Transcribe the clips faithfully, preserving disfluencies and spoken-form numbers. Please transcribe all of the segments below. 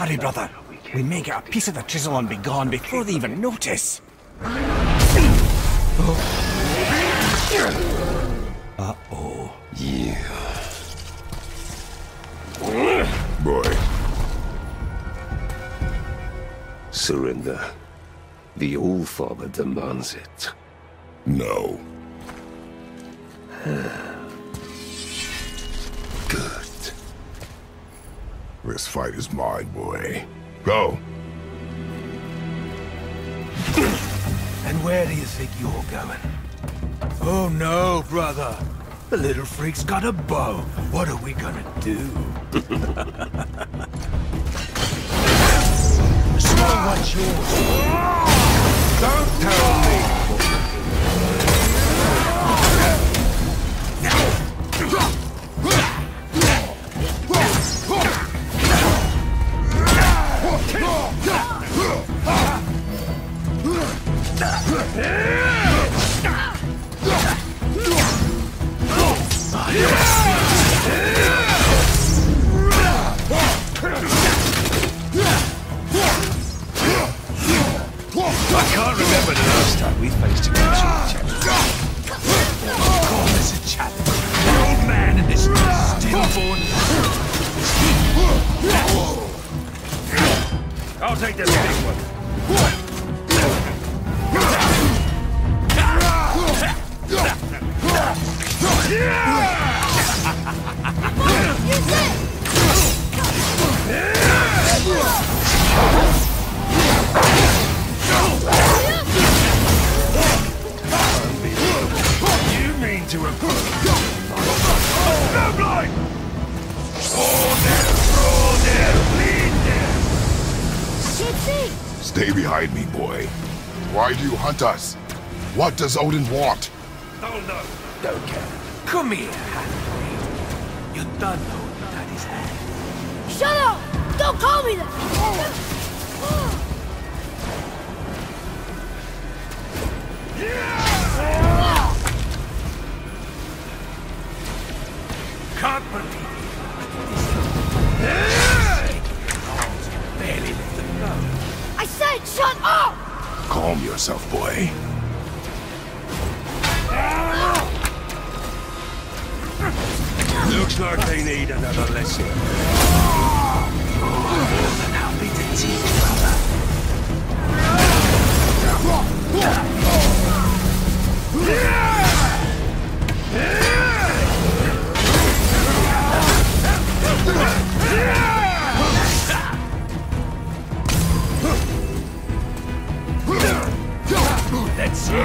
Hurry, brother. We may get a piece of the chisel and be gone before they even notice. Uh-oh. Yeah. Boy. Surrender. The All-Father demands it. No. Good. This fight is mine, boy. Go. And where do you think you're going? Oh no, brother. The little freak's got a bow. What are we gonna do? So what's yours? Don't tell me. I can't remember the last time we faced against each other. God, there's a chap. An old man and this stillborn. I'll take this big one. You mean to approach? No blind! Oh, there, oh, there, bleed there! Gypsy! Stay behind me, boy. Why do you hunt us? What does Odin want? Oh, no. Don't care. Come here, half-breed. You don't know Daddy's hand. Shut up! Don't call me that! Can't believe it. Barely let them go. I said shut up! Calm yourself, boy. Looks like they need another lesson. More than happy to teach, brother. Let's see.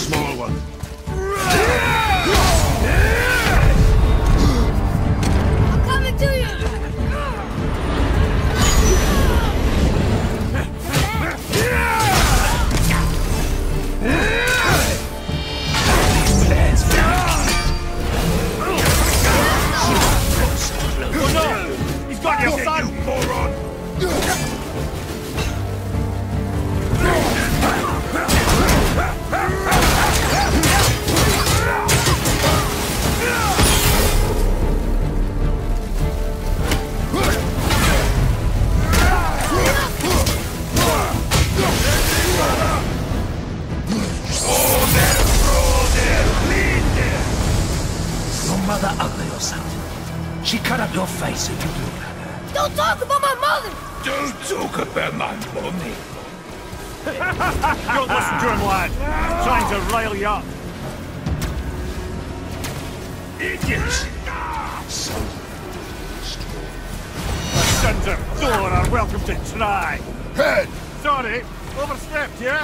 small one. I'm coming to you! Oh no! He's got your son! You moron! Mother ugly or something. She cut up your face so you look like her. Don't talk about my mother! Don't talk about my mommy. Don't listen to him, lad. He's trying to rile you up. Idiots! Sons of Thor are welcome to try. Head! Sorry, overstepped, yeah?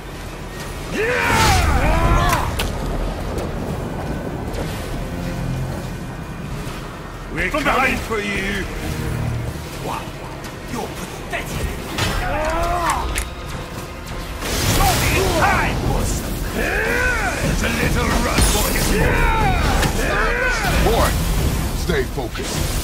We're From coming behind. for you! Wow, you're pathetic. Time! There's a little run for you! Boy, stay focused.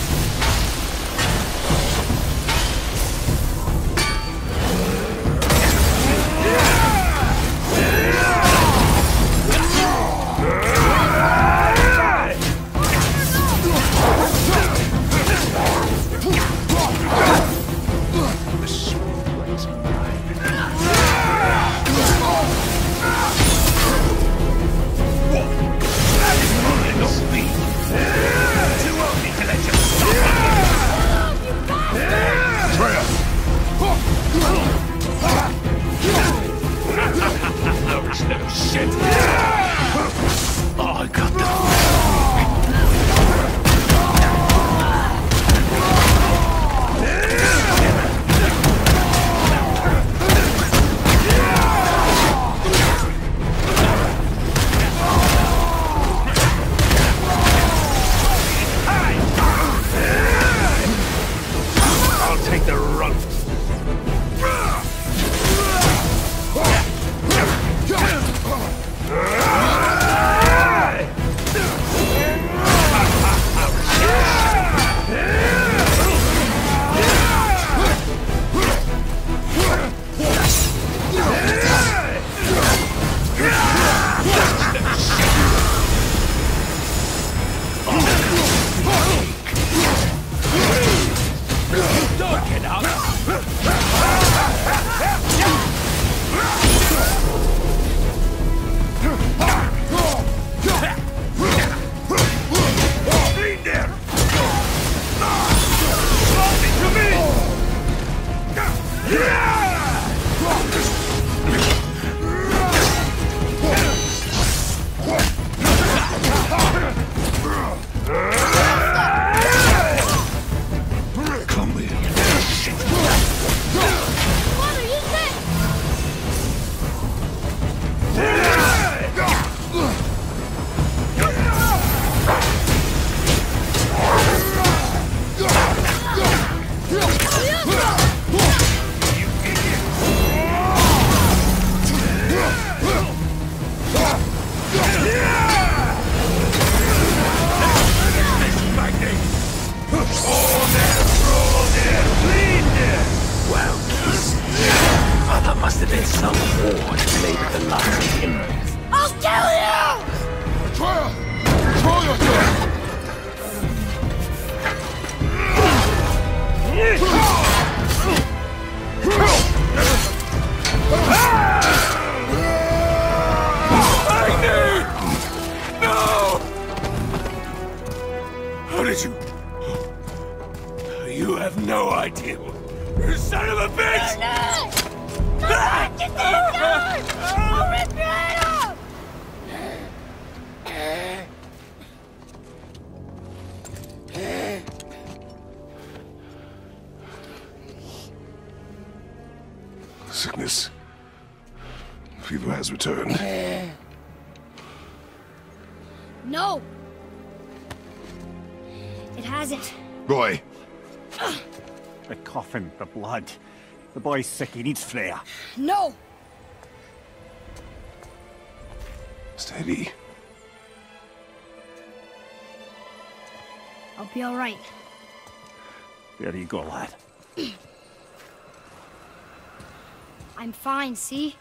How did you... You have no idea. You son of a bitch! No! No! Get these guys! I'll rip your head off! Sickness. Fever has returned. No! It hasn't. Roy, The coffin, the blood. The boy's sick, he needs Freya. No! Steady. I'll be alright. There you go, lad. I'm fine, see?